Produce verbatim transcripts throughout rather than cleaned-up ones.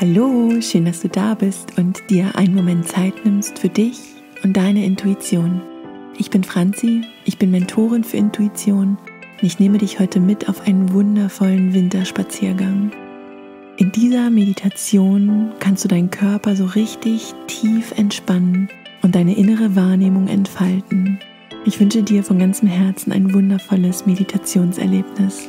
Hallo, schön, dass du da bist und dir einen Moment Zeit nimmst für dich und deine Intuition. Ich bin Franzi, ich bin Mentorin für Intuition und ich nehme dich heute mit auf einen wundervollen Winterspaziergang. In dieser Meditation kannst du deinen Körper so richtig tief entspannen und deine innere Wahrnehmung entfalten. Ich wünsche dir von ganzem Herzen ein wundervolles Meditationserlebnis.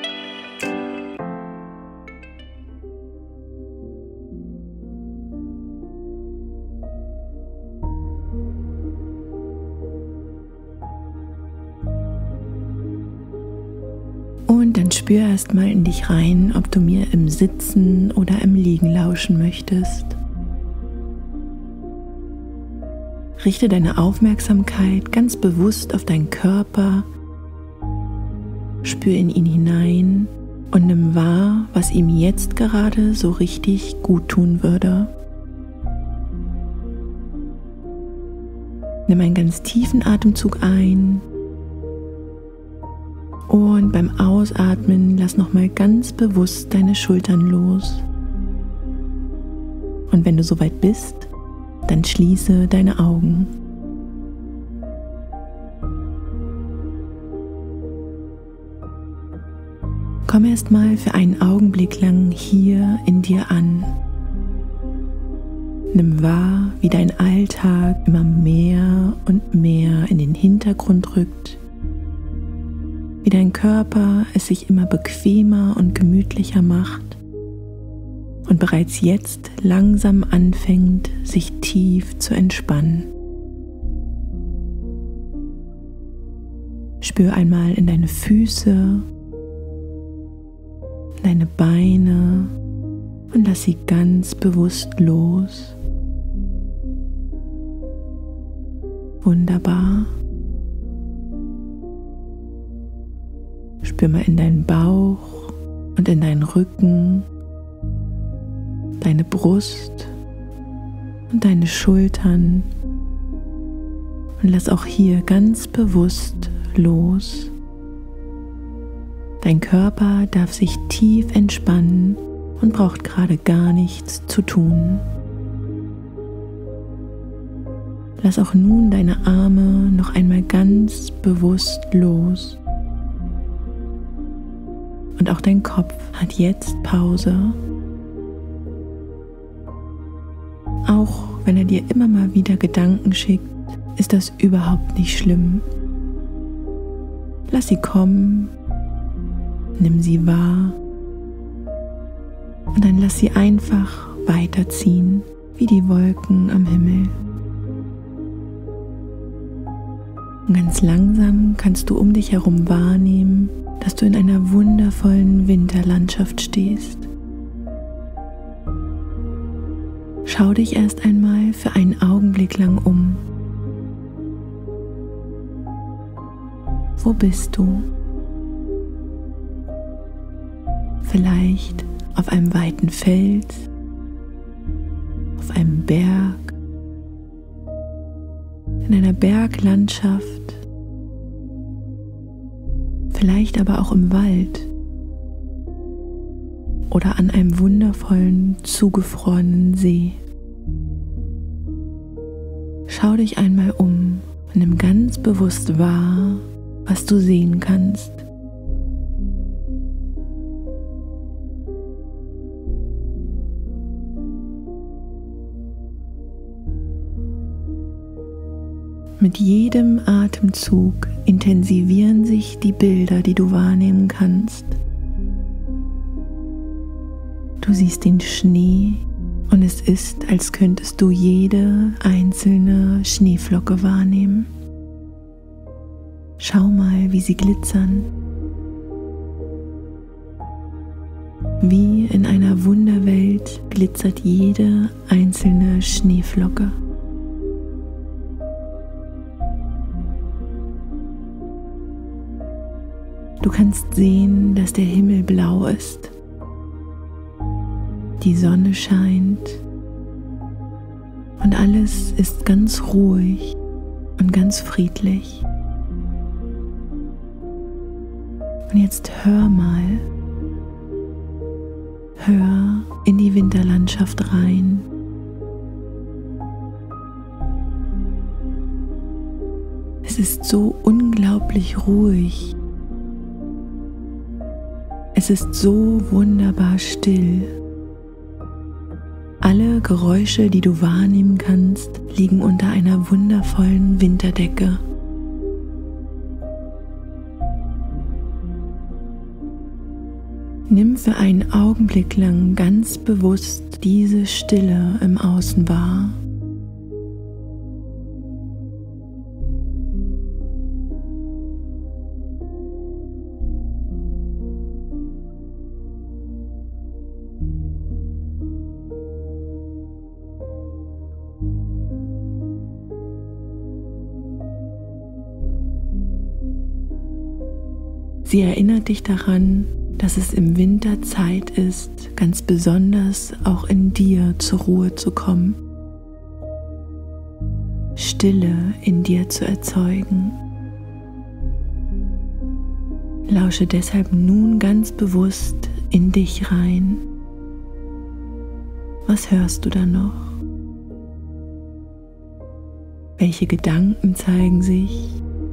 Und dann spür erst mal in dich rein, ob du mir im Sitzen oder im Liegen lauschen möchtest. Richte deine Aufmerksamkeit ganz bewusst auf deinen Körper, spür in ihn hinein und nimm wahr, was ihm jetzt gerade so richtig gut tun würde. Nimm einen ganz tiefen Atemzug ein. Und beim Ausatmen lass nochmal ganz bewusst deine Schultern los. Und wenn du soweit bist, dann schließe deine Augen. Komm erst mal für einen Augenblick lang hier in dir an. Nimm wahr, wie dein Alltag immer mehr und mehr in den Hintergrund rückt. Wie dein Körper es sich immer bequemer und gemütlicher macht und bereits jetzt langsam anfängt, sich tief zu entspannen. Spür einmal in deine Füße, deine Beine und lass sie ganz bewusst los. Wunderbar. Spür mal in deinen Bauch und in deinen Rücken, deine Brust und deine Schultern und lass auch hier ganz bewusst los. Dein Körper darf sich tief entspannen und braucht gerade gar nichts zu tun. Lass auch nun deine Arme noch einmal ganz bewusst los. Und auch dein Kopf hat jetzt Pause. Auch wenn er dir immer mal wieder Gedanken schickt, ist das überhaupt nicht schlimm. Lass sie kommen, nimm sie wahr und dann lass sie einfach weiterziehen, wie die Wolken am Himmel. Und ganz langsam kannst du um dich herum wahrnehmen, dass du in einer wundervollen Winterlandschaft stehst. Schau dich erst einmal für einen Augenblick lang um. Wo bist du? Vielleicht auf einem weiten Fels, auf einem Berg, in einer Berglandschaft, vielleicht aber auch im Wald oder an einem wundervollen, zugefrorenen See. Schau dich einmal um und nimm ganz bewusst wahr, was du sehen kannst. Mit jedem Atemzug intensivieren sich die Bilder, die du wahrnehmen kannst. Du siehst den Schnee und es ist, als könntest du jede einzelne Schneeflocke wahrnehmen. Schau mal, wie sie glitzern. Wie in einer Wunderwelt glitzert jede einzelne Schneeflocke. Du kannst sehen, dass der Himmel blau ist. Die Sonne scheint und alles ist ganz ruhig und ganz friedlich. Und jetzt hör mal, Hör in die Winterlandschaft rein. Es ist so unglaublich ruhig. Es ist so wunderbar still. Alle Geräusche, die du wahrnehmen kannst, liegen unter einer wundervollen Winterdecke. Nimm für einen Augenblick lang ganz bewusst diese Stille im Außen wahr. Sie erinnert dich daran, dass es im Winter Zeit ist, ganz besonders auch in dir zur Ruhe zu kommen, Stille in dir zu erzeugen. Lausche deshalb nun ganz bewusst in dich rein. Was hörst du da noch? Welche Gedanken zeigen sich?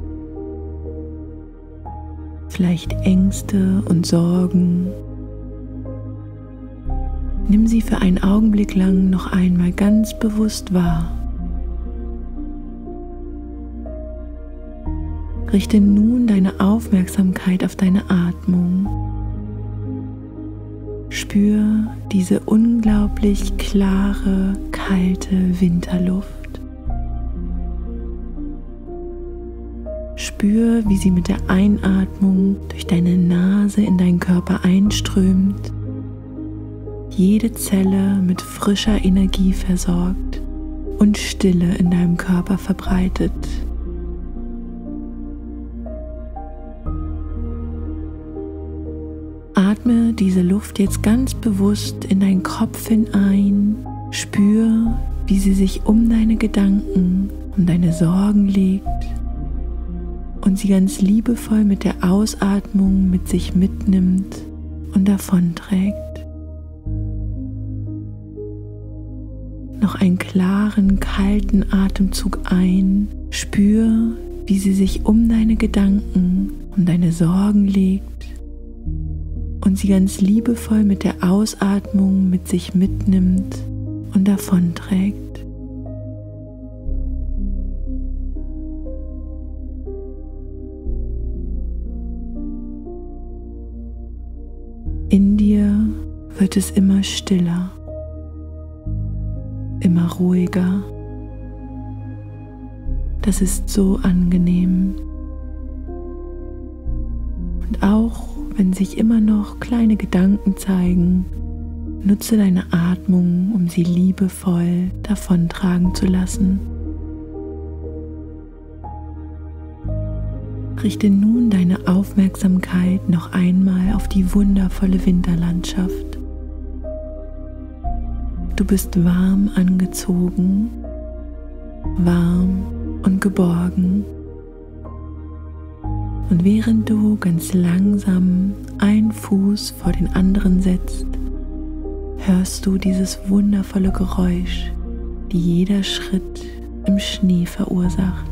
Vielleicht Ängste und Sorgen. Nimm sie für einen Augenblick lang noch einmal ganz bewusst wahr. Richte nun deine Aufmerksamkeit auf deine Atmung. Spür diese unglaublich klare, kalte Winterluft. Spür, wie sie mit der Einatmung durch deine Nase in deinen Körper einströmt, jede Zelle mit frischer Energie versorgt und Stille in deinem Körper verbreitet. Atme diese Luft jetzt ganz bewusst in deinen Kopf hinein. Spür, wie sie sich um deine Gedanken, um deine Sorgen legt und sie ganz liebevoll mit der Ausatmung mit sich mitnimmt und davonträgt. Noch einen klaren, kalten Atemzug ein. Spür, wie sie sich um deine Gedanken, um deine Sorgen legt und sie ganz liebevoll mit der Ausatmung mit sich mitnimmt und davonträgt. In dir wird es immer stiller, immer ruhiger. Das ist so angenehm. Und auch wenn sich immer noch kleine Gedanken zeigen, nutze deine Atmung, um sie liebevoll davontragen zu lassen. Richte nun deine Aufmerksamkeit noch einmal auf die wundervolle Winterlandschaft. Du bist warm angezogen, warm und geborgen. Und während du ganz langsam einen Fuß vor den anderen setzt, hörst du dieses wundervolle Geräusch, die jeder Schritt im Schnee verursacht.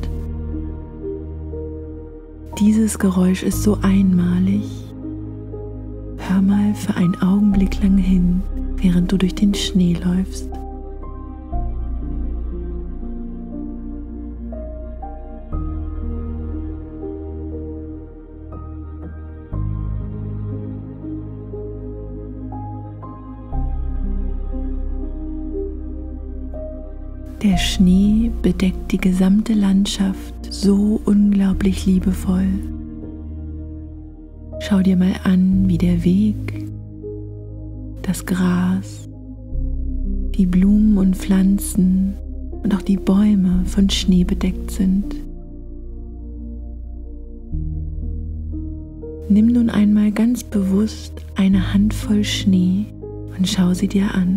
Dieses Geräusch ist so einmalig. Hör mal für einen Augenblick lang hin, während du durch den Schnee läufst. Der Schnee bedeckt die gesamte Landschaft so unglaublich liebevoll. Schau dir mal an, wie der Weg, das Gras, die Blumen und Pflanzen und auch die Bäume von Schnee bedeckt sind. Nimm nun einmal ganz bewusst eine Handvoll Schnee und schau sie dir an.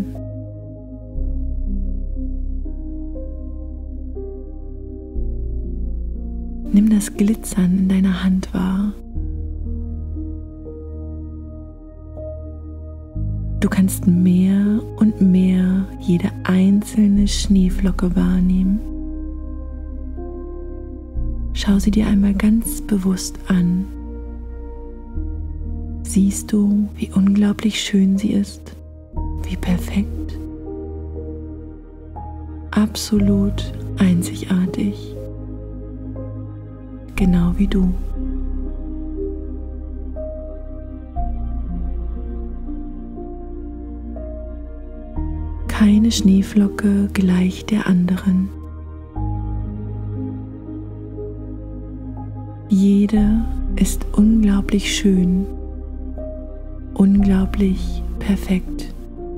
Nimm das Glitzern in deiner Hand wahr. Du kannst mehr und mehr jede einzelne Schneeflocke wahrnehmen. Schau sie dir einmal ganz bewusst an. Siehst du, wie unglaublich schön sie ist, wie perfekt, absolut einzigartig, genau wie du. Keine Schneeflocke gleicht der anderen. Jede ist unglaublich schön, unglaublich perfekt.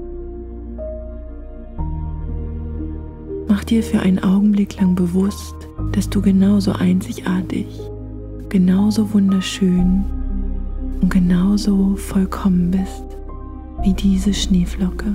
Mach dir für einen Augenblick lang bewusst, dass du genauso einzigartig, genauso wunderschön und genauso vollkommen bist wie diese Schneeflocke.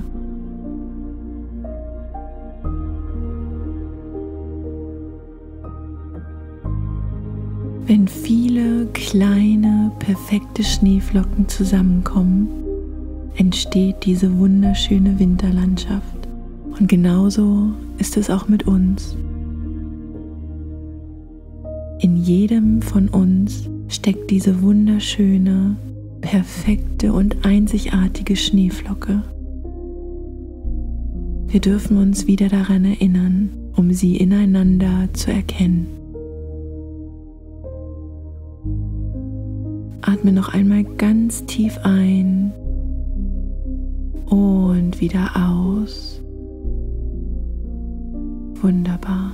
Wenn viele kleine, perfekte Schneeflocken zusammenkommen, entsteht diese wunderschöne Winterlandschaft. Und genauso ist es auch mit uns. In jedem von uns steckt diese wunderschöne, perfekte und einzigartige Schneeflocke. Wir dürfen uns wieder daran erinnern, um sie ineinander zu erkennen. Atme noch einmal ganz tief ein und wieder aus. Wunderbar.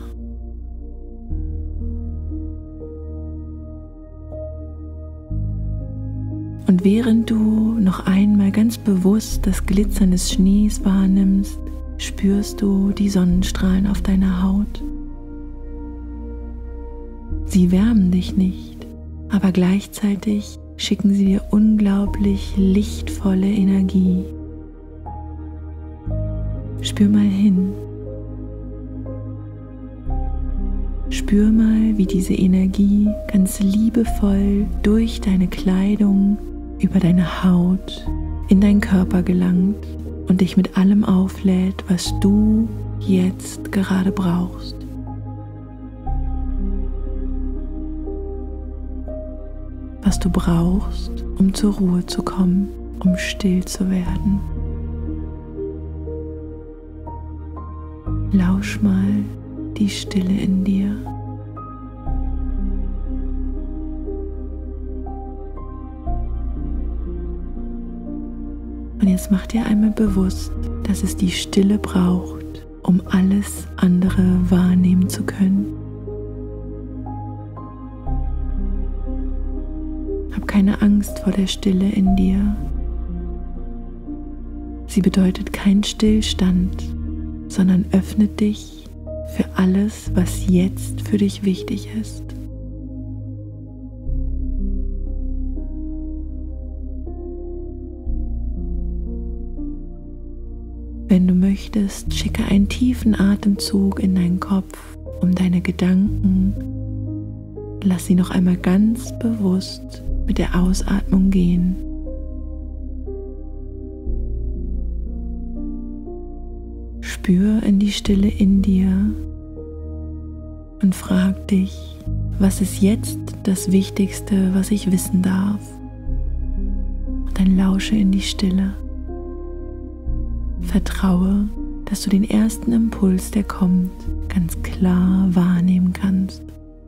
Und während du noch einmal ganz bewusst das Glitzern des Schnees wahrnimmst, spürst du die Sonnenstrahlen auf deiner Haut. Sie wärmen dich nicht, aber gleichzeitig schicken sie dir unglaublich lichtvolle Energie. Spür mal hin. Spür mal, wie diese Energie ganz liebevoll durch deine Kleidung, über deine Haut, in deinen Körper gelangt und dich mit allem auflädt, was du jetzt gerade brauchst. Was du brauchst, um zur Ruhe zu kommen, um still zu werden. Lausch mal die Stille in dir. Und jetzt mach dir einmal bewusst, dass es die Stille braucht, um alles andere wahrnehmen zu können. Hab keine Angst vor der Stille in dir. Sie bedeutet keinen Stillstand, sondern öffnet dich für alles, was jetzt für dich wichtig ist. Wenn du möchtest, schicke einen tiefen Atemzug in deinen Kopf, um deine Gedanken. Lass sie noch einmal ganz bewusst mit der Ausatmung gehen. Spür in die Stille in dir und frag dich, was ist jetzt das Wichtigste, was ich wissen darf? Und dann lausche in die Stille. Vertraue, dass du den ersten Impuls, der kommt, ganz klar wahrnehmen kannst.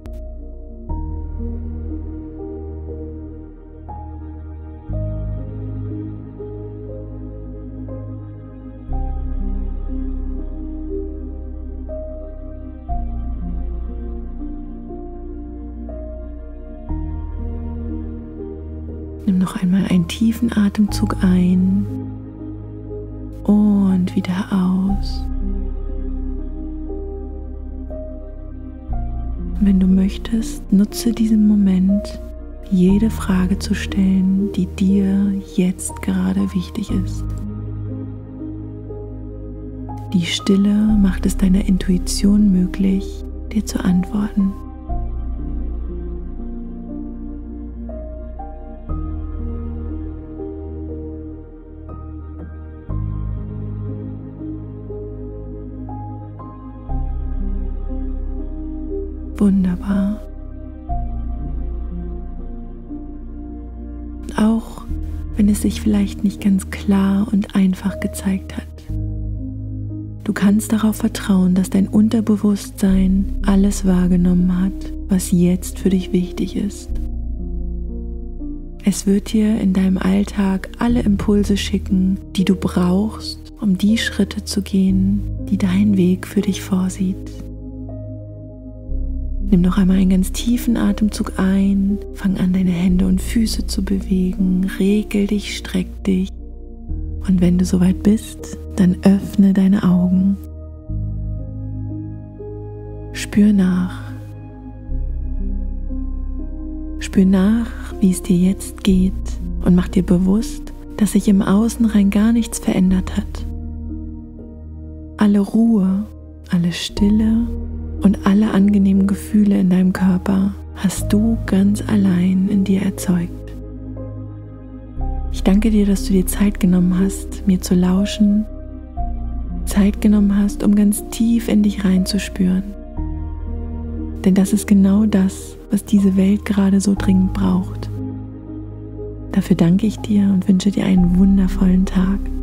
Nimm noch einmal einen tiefen Atemzug ein und wieder aus. Wenn du möchtest, nutze diesen Moment, jede Frage zu stellen, die dir jetzt gerade wichtig ist. Die Stille macht es deiner Intuition möglich, dir zu antworten. wunderbar. Auch wenn es sich vielleicht nicht ganz klar und einfach gezeigt hat. Du kannst darauf vertrauen, dass dein Unterbewusstsein alles wahrgenommen hat, was jetzt für dich wichtig ist. Es wird dir in deinem Alltag alle Impulse schicken, die du brauchst, um die Schritte zu gehen, die dein Weg für dich vorsieht. Nimm noch einmal einen ganz tiefen Atemzug ein, fang an, deine Hände und Füße zu bewegen, regel dich, streck dich. Und wenn du soweit bist, dann öffne deine Augen. Spür nach. Spür nach, wie es dir jetzt geht und mach dir bewusst, dass sich im Außen rein gar nichts verändert hat. Alle Ruhe, alle Stille und alle angenehmen Gefühle in deinem Körper hast du ganz allein in dir erzeugt. Ich danke dir, dass du dir Zeit genommen hast, mir zu lauschen, Zeit genommen hast, um ganz tief in dich reinzuspüren. Denn das ist genau das, was diese Welt gerade so dringend braucht. Dafür danke ich dir und wünsche dir einen wundervollen Tag.